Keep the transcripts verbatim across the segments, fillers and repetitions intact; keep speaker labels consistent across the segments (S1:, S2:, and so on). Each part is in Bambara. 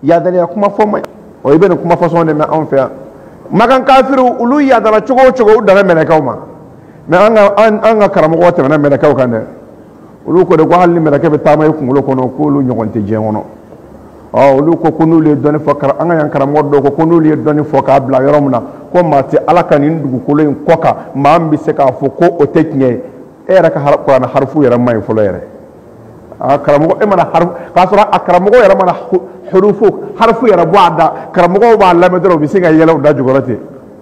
S1: yadaliya kuma fɔ ma o i bɛ nin kuma fɔsɔn de mɛn anw fɛ yan makan kafiriw olu yadala cogo o cogo u dara mɛlɛkɛw ma mɛ an ka an ka karamɔgɔw tɛmɛna mɛlɛkɛw kan dɛ olu ko de ko hali ni mɛlɛkɛ bɛ taama i kunkolo kɔnɔ k'olu ɲɔgɔn tɛ diɲɛ kɔnɔ ɔ olu ko ko n'olu ye dɔnni fɔ an ka yan karamɔgɔ dɔw ko ko n'olu ye dɔnni fɔ k'a bila yɔrɔ min na ko maa tɛ ala ka nin dugukolo in kɔ kan maa min bɛ se k'a fɔ ko o tɛ tiɲɛ ye e yɛrɛ ka kuranɛ harifu yɛrɛ man ɲi fɔlɔ yɛrɛ a karamɔgɔ e mana harifu k'a sɔrɔ a karamɔgɔ yɛrɛ mana harifu harifu yɛrɛ bɔ a da karamɔgɔw b'a lamɛn dɔrɔn u bɛ se ka yɛlɛ u da jukɔrɔ ten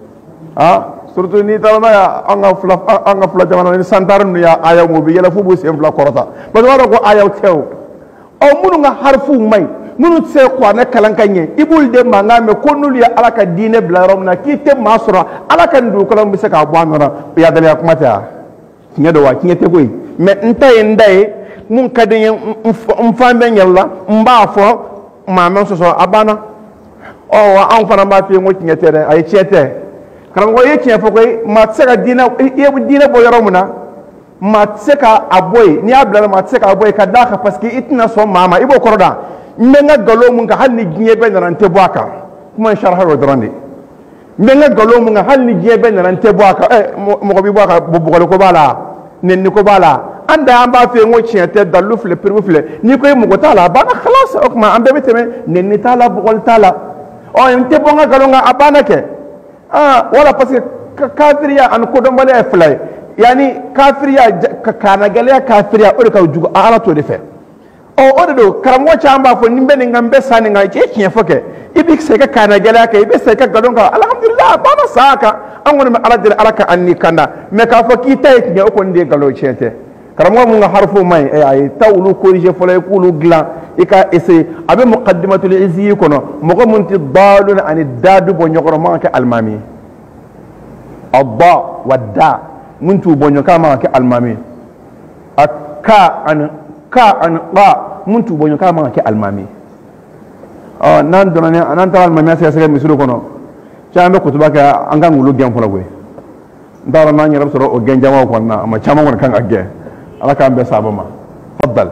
S1: ah surtout n'i taara n'a ye an ka fila an ka fila jamana ni santari ninnu y'a ayaw u bɛ yɛlɛ f'u b'u sen fila kɔrɔta parce que u b'a dɔn ko ayaw tɛ o ɔ minnu ka harifuw man ɲi minnu tɛ se kuranɛ kalan ka ɲɛ i b'olu de mankan mɛn ko n'olu ye ala ka diinɛ bila yɔrɔ min na k'i tɛ maa sɔrɔ ala ka nin dugukolo bɛ se k'a bɔ a nɔ na yadaliya kuma tɛ wa tiɲɛ don wa tiɲɛ tɛ koyi mɛ n ta ye n da ye mun ka di n ye n fan bɛ n yɛrɛ la n b'a fɔ maa mɛ sɔsɔ a banna ɔ wa anw fana b'a f'i ye n ko tiɲɛ tɛ dɛ a ye tiɲɛ tɛ karamɔgɔ i ye tiɲɛ fɔ koyi maa tɛ se ka diinɛ i ye diinɛ bɔ yɔrɔ min na maa tɛ se ka a bɔ yen n'i y'a bila maa tɛ se k'a bɔ yen ka d'a kan parce que i tɛna sɔn maa ma i b'o kɔrɔ da n bɛ n ka nkalon mun kan hali ni diɲɛ bɛɛ nana n tɛ bɔ a kan kuma in sariya y'o dɔrɔn de n bɛ n ka nkalon mun kan hali ni diɲɛ bɛɛ nana n tɛ bɔ a kan ɛ mɔgɔ bɛ bɔ a kan bɔgɔli ko b'a la nɛni ko b'a la an da an b'a f'i ye n ko tiɲɛ tɛ dalilu filɛ piribu filɛ n'i ko i mɔgɔ t'a la a banna kalas o tuma an bɛɛ bɛ tɛmɛ nɛni t'a la bɔgɔli t'a la ɔ n tɛ bɔ n ka nkalon kan a banna kɛ ah wala parce que kafiriya ani kodɔnbaliya ye fila ye yanni kafiriya kanagɛlɛya kafiriya o de ka jugu ala t'o de fɛ ɔ o de don karamɔgɔ caman b'a fɔ ni bɛ nin kan n bɛ sa nin kan i tiɲɛ fɔ kɛ i bɛ se ka kanagɛlɛya kɛ i bɛ se ka nkalon kan alhamdulilah a banna sa kan an kɔni bɛ ala deli ala ka an ni kanda mɛ k'a fɔ k'i ta ye tiɲɛ o kɔni de ye nkalon tiɲɛ tɛ karamɔgɔ mun ka harifu man ɲi a ye taa olu corriger fɔlɔ i k'olu dilan i ka essayer a bɛ muqaddimatul izzi kɔnɔ mɔgɔ mun tɛ daalun ani daadu bɔ ɲɔgɔn man ka kɛ alimami ye a ba wa da mun t'u bɔ ɲɔgɔn kan man ka kɛ alimami a ka ani ka ani ba mun t'u bɔ ɲɔgɔn kan man ka kɛ alimami ɔ n'an donna ni n'an taara alimamiya sɛgɛsɛgɛ misiri kɔnɔ caman bɛ kutuba kɛ an kan k'olu gɛn fɔlɔ koyi n t'a dɔn n'an yɛrɛ bɛ sɔrɔ o gɛn jamaw kɔnɔna na a ma caman kɔni kan ka gɛn ala k'an bɛɛ saaba ma faddal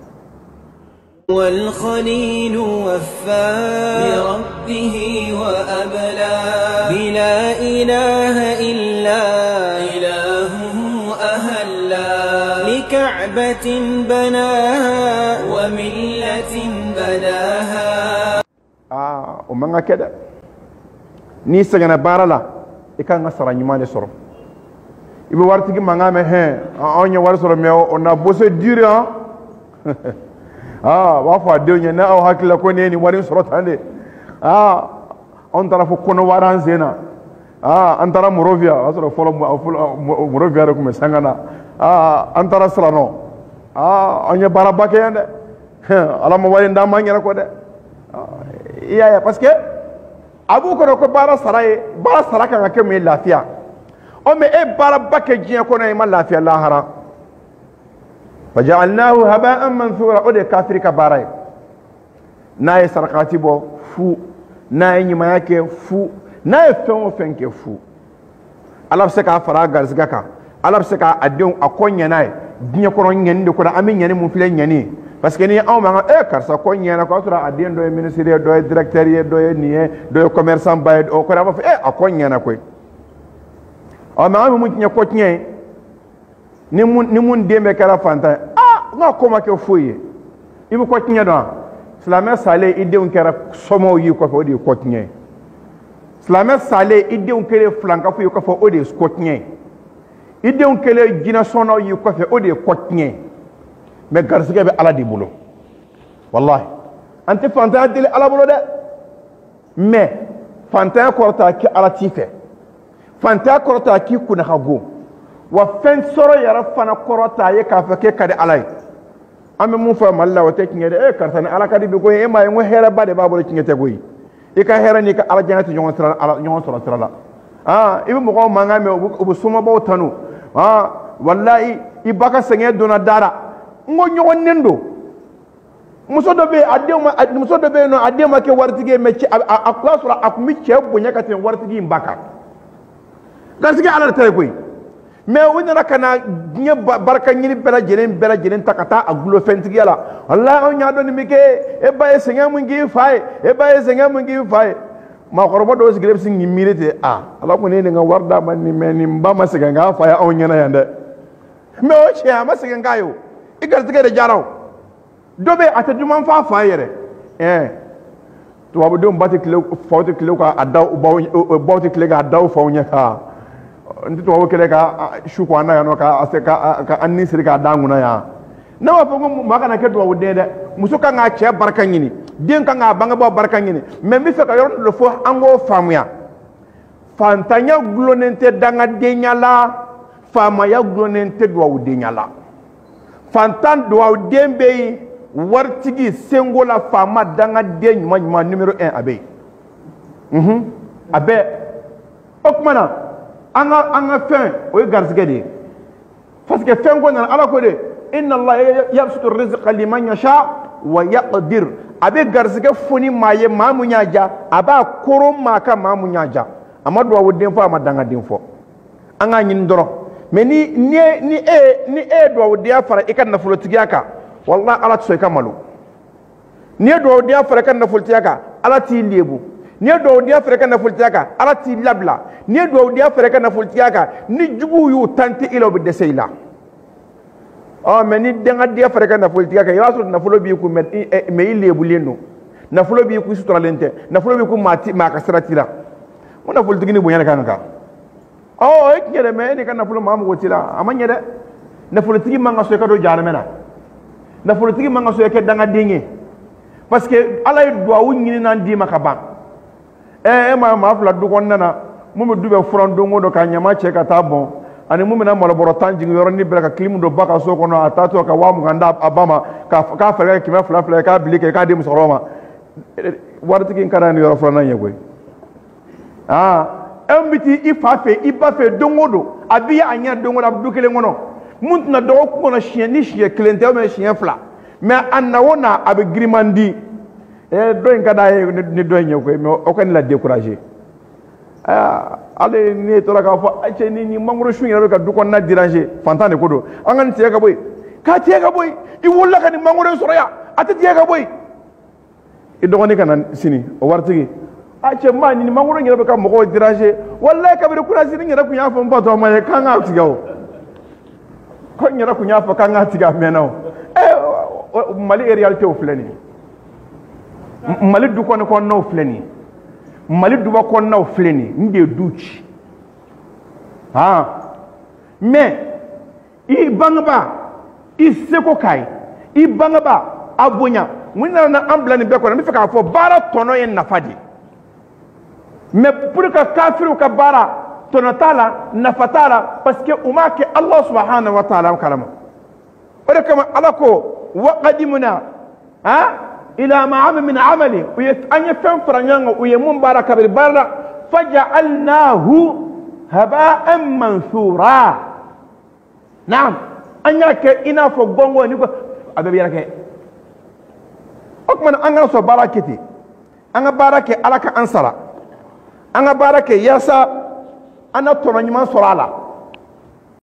S2: والخليل وفى بربه وأبلى بلا إله إلا إلهه أهلا لكعبة بناها وملة بناها
S1: آه ومن كده نيسا بارا لا إكان نصر نيمان يسر ibe wartigi mangame he onye war soro mewo ona bose dire ha ah wa fa de onye na o hakila ko ne ni warin soro tande ah on tara fo kono waran zena ah antara morovia asoro folo morovia ko me sangana ah antara srano ah onye barabake yande ala mo wari nda mangera ko de iya ya parce que abu ko ko bara saraye bara saraka ngake me lafiya o me e bara bake jiya ko na ma lafiya lahara faja'alnahu haba'an manthura o de kafiri ka baray na e sarakati bo fu na e nyima yake fu na e fen fenke fu alab se ka fara garziga ka alab se ka adon akonya na e jiya ko nyani de ko da amin nyani mu file nyani parce que ni aw ma e karsa ko nyana ko sura adien do ministre do directeur ye do nié do commerçant bay o ko rafa e akonya na koy o ma mu nya ko tnye ni mun ni mun dembe kara fanta ah nga ko ma ke foye ibu ko tnye do islamé salé ide un kara somo yi ko fo di ko tnye islamé salé ide un kere flanka fo yi ko fo o di ko tnye ide un kele jina sono yi ko fo o di ko tnye mais garsige be ala di bulo wallahi anti fanta dile ala bulo de mais fanta korta ki ala tife fanta korta ki kuna hago wa fen soro yara fana korta ye ka fa ke kade alay ame mu fa malla wa tekngede e karta ala kadi be go e ma ngo hera bade babolo kingete goyi e ka hera ni ka ala jangati nyon sura ala nyon sura sura la ah ibe mo ko manga me obu suma bo tanu ah wallahi ibaka senge dona dara ngo nyon nendo muso do be adema muso do be no adema ke wartige me ci a klasura ak mi ci bunya katen wartigi mbaka garsige ala tay koy mais u nana ka na diɲɛ barika ɲini bɛɛ lajɛlen bɛɛ lajɛlen ta ka taa a gulo fɛntigiya la walahi anw y'a dɔn nin bɛ kɛ e ba ye sɛgɛn mun k'i fa ye e ba ye sɛgɛn mun k'i fa ye maakɔrɔba dɔw sigilen bɛ se k'i miiri ten a ala kɔni ye nin ka wari d'a ma nin mɛ nin ba ma sɛgɛn k'a fa ye anw ɲɛna yan dɛ mais o tiɲɛ a ma sɛgɛn k'a ye o i garijɛgɛ de diyara o dɔ bɛ a tɛ duman f'a fa ye yɛrɛ ɛɛ tubabudenw ba tɛ tile faw tɛ tile k'a da baw baw tɛ tile k'a da faw ɲɛ ka n tɛ tubabu kɛlɛ ka su ko an na yan nɔ ka ka ka an ni siri k'a da an kunna yan ne b'a fɔ ko maa kana kɛ tubabuden dɛ muso kan k'a cɛ barika ɲini den kan k'a bangebaaw barika ɲini mais n bɛ fɛ ka yɔrɔ dɔ fɔ an k'o faamuya fantanya gulonnen tɛ dangadenya la faamaya gulonnen tɛ dugawudenya la fantan dugawuden bɛ yen waritigi senko la faama dangaden ɲuman ɲuman numéro un a bɛ yen unhun a bɛɛ o tuma na an ka an ka fɛn o ye garisɛgɛ de ye parce que fɛn ko nana ala ko de inna Allah yabsutu rizqa liman yasha wa yaqdir a bɛ garisɛgɛ foni maa ye maa mun y'a ja a b'a koron maa ka maa mun y'a ja a ma dugawuden fɔ a ma dangaden fɔ an k'a ɲini dɔrɔn mais ni ni ni e ni e ye dugawudenya fara i ka nafolotigiya kan wallahi ala tɛ sɔn i ka malo n'i ye dugawudenya fara i ka nafolotigiya kan ala t'i lebu n'i ye dugawudenya fara i ka nafolotigiya kan ala t'i labila n'i ye dugawudenya fara i ka nafolotigiya kan ni juguw y'u tante i la u bɛ dɛsɛ i la ɔ mais ni dangadenya fara i ka nafolotigiya kan i b'a sɔrɔ nafolo b'i kun mais i lebulen don nafolo b'i kun i suturalen tɛ nafolo b'i kun maa ti maa ka sira t'i la o nafolotigi ni bonya de kan ka kan ɔ o ye tiɲɛ dɛ mais e n'i ka nafolo maa mago t'i la a ma ɲɛ dɛ nafolotigi man ka sɔn i ka don jahanama na nafolotigi man ka sɔn i ka kɛ dangaden ye parce que ala ye duwawu ɲininan d'i ma ka ban ɛ e ma maa fila du kɔnɔna na mun bɛ du bɛ furan don o don ka ɲama cɛ ka taa bɔn ani mun bɛna malobɔrɔ tan jigin yɔrɔnin bɛɛ ka kilimu don ba ka so kɔnɔ a taatɔ ka waa mugan da a ba ma k'a fɛɛrɛ kɛ kɛmɛ fila fila ye k'a bili kɛ k'a di musokɔrɔba ma waritigi in ka d'a ni yɔrɔ filanan ye koyi aa e bɛ t'i i fa fɛ i ba fɛ don o don a b'i ye a ɲɛ don o don a bɛ du kelen kɔnɔ mun tɛna dɔgɔkun kɔnɔ siɲɛ ni siɲɛ kelen tɛ ou siɲɛ fila mais a na o na a bɛ giriman di ɛ dɔ in ka d'a ye ni dɔ in ye koyi mais o ka nin la décourager aa ale ne tora k'a fɔ a cɛ ni ni mangoro sun yɛrɛ bɛ ka du kɔnɔna déranger fantan de ko don an ka nin tigɛ ka bɔ yen k'a tigɛ ka bɔ yen i wolola ka nin mangoro in sɔrɔ yan a tɛ tigɛ ka bɔ yen i dɔgɔnin ka na sini o waritigi a cɛ maa nin mangoro in yɛrɛ bɛ ka mɔgɔw déranger walayi kabini kurasi ni yɛrɛ tun y'a fɔ n patron ma ye k'an k'a tigɛ o ko n yɛrɛ tun y'a fɔ k'an k'a tigɛ a mɛnna o ɛ mali réalité o filɛ nin ye mali du kɔnɔ kɔnɔnaw filɛ nin ye mali duba kɔnɔnaw filɛ nin ye nin de ye du ci han mais i bangebaa i seko k'a ye i bangebaa a bonya mun nana an bila nin bɛɛ kɔnɔ n bɛ fɛ k'a fɔ baara tɔnɔ ye nafa de mais pour que kafiriw ka baara tɔnɔ t'a la nafa t'a la parce que u m'a kɛ ala subahanahu wa taala kalama o de kama ala ko wa qadimna han ila ma amil min amali u ye an ye fɛn fara ɲɔgɔn kan u ye mun baara kabiri baara la faja'alnahu haba'an mansura naam an y'a kɛ i n'a fɔ gɔngɔn ni ko a bɛɛ bɛ yɛrɛ kɛ o tuma an kana sɔn baara kɛ ten an ka baara kɛ ala ka an sara an ka baara kɛ yaasa an na tɔnɔ ɲuman sɔrɔ a la